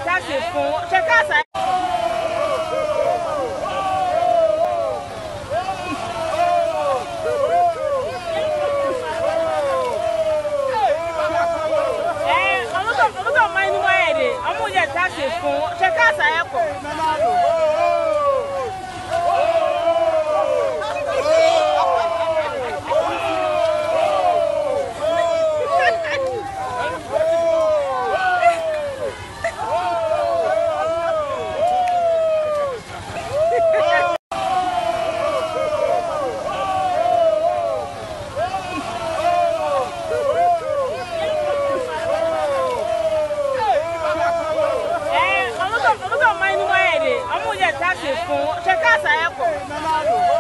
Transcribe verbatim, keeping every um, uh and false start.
taxi fún ṣe káàsà. Olùkọ́ máa ń mú ẹ̀rẹ̀ ọmọ yẹ taxi fún ṣe káàsà ẹ̀kọ́. Olùkọ́ máa ń mú ẹ̀rẹ̀ ọmọ yẹ taxi fún ṣe káàsà ẹ̀kọ́.